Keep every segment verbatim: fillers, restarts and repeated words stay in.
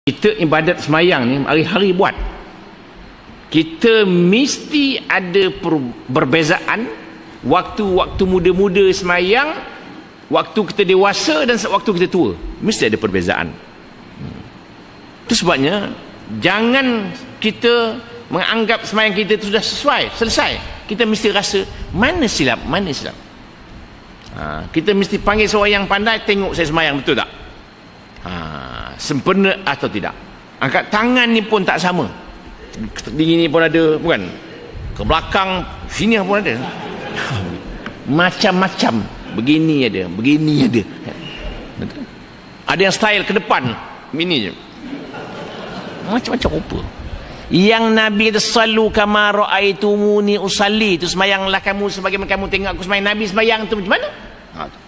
Kita ibadat semayang ni hari-hari buat. Kita mesti ada perbezaan waktu-waktu muda-muda semayang, waktu kita dewasa dan waktu kita tua. Mesti ada perbezaan. Itu sebabnya jangan kita menganggap semayang kita itu sudah sesuai, selesai. Kita mesti rasa mana silap, mana silap. Ha, kita mesti panggil seorang yang pandai, tengok saya semayang betul tak? Ha, sempurna atau tidak. Angkat tangan ni pun tak sama. Di ni pun ada, bukan? Ke belakang sini pun ada. Macam-macam. Begini ada, begini ada. Ada yang style ke depan, ini je. Macam-macam rupa. Yang Nabi kata sallu kama raaitumuni usalli, tu semayanglah kamu sebagaimana kamu tengok aku semayang. Nabi semayang tu macam mana? Ha, tu.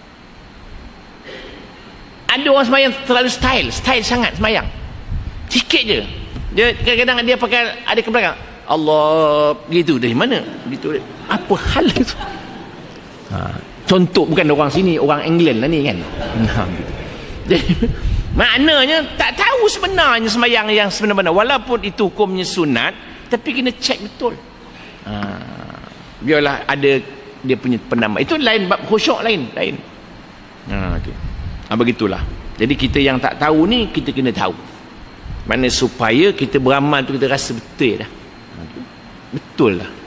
Ada orang semayang terlalu style, style sangat semayang. Sikit je. Dia kadang-kadang dia pakai ada ke belakang. Allah gitu dari mana? Gitu. Apa hal itu? Ha, contoh bukan orang sini, orang England lah ni kan. Ha, gitu. Jadi maknanya tak tahu sebenarnya semayang yang sebenar-benar, walaupun itu hukumnya sunat, tapi kena cek betul. Ha, biarlah ada dia punya penama. Itu lain bab khusyuk, lain, lain. Ha, tu. Ha, begitulah. Jadi kita yang tak tahu ni kita kena tahu. Mana supaya kita beramal tu kita rasa betul dah. Ha, betul lah.